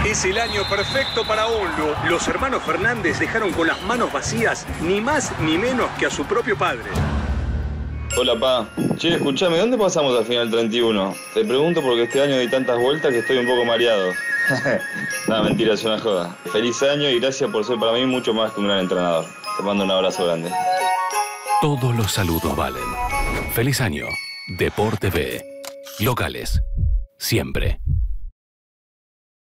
Es el año perfecto para Onlu. Los hermanos Fernández dejaron con las manos vacías ni más ni menos que a su propio padre. Hola, pa. Che, escuchame, ¿dónde pasamos al final 31? Te pregunto porque este año di tantas vueltas que estoy un poco mareado. No, mentira, es una joda. Feliz año y gracias por ser para mí mucho más que un gran entrenador. Te mando un abrazo grande. Todos los saludos valen. Feliz año. Deporte B. Locales. Siempre.